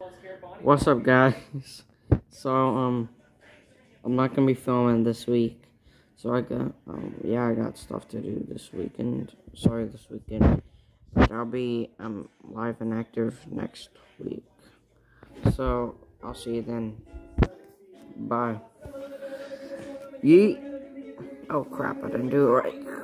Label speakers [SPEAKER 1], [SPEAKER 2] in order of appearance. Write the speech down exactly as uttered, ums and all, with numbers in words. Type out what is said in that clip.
[SPEAKER 1] What's up, guys? So, um, I'm not gonna be filming this week. So I got, um, yeah, I got stuff to do this weekend. Sorry, this weekend. But I'll be, um, live and active next week. So, I'll see you then. Bye. Yeet. Oh, crap, I didn't do it right.